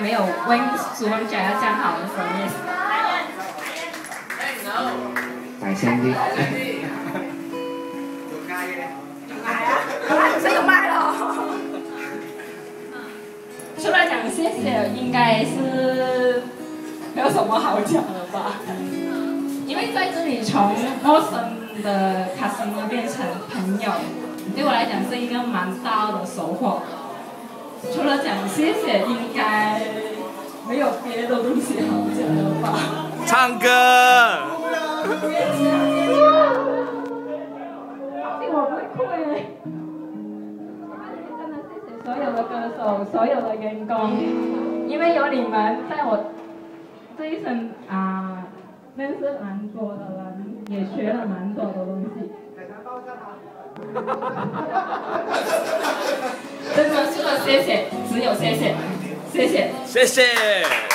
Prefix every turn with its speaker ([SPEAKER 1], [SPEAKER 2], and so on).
[SPEAKER 1] 没有 Wings 苏文讲要这样好的 service。
[SPEAKER 2] 大声啲。
[SPEAKER 1] 这个麦了。除了讲谢谢，应该是没有什么好讲的吧。因为在这里从陌生的 customer 变成朋友，对我来讲是一个蛮大的收获。除了讲谢谢，应该没有别的东西好讲了吧。
[SPEAKER 3] 唱歌。
[SPEAKER 1] 我不会哭耶。真的谢谢所有的歌手，所有的员工，因为有你们，在我这一生认识蛮多的人，也学了蛮多的东西。真的除了谢谢，只有谢谢，谢谢，
[SPEAKER 3] 谢谢。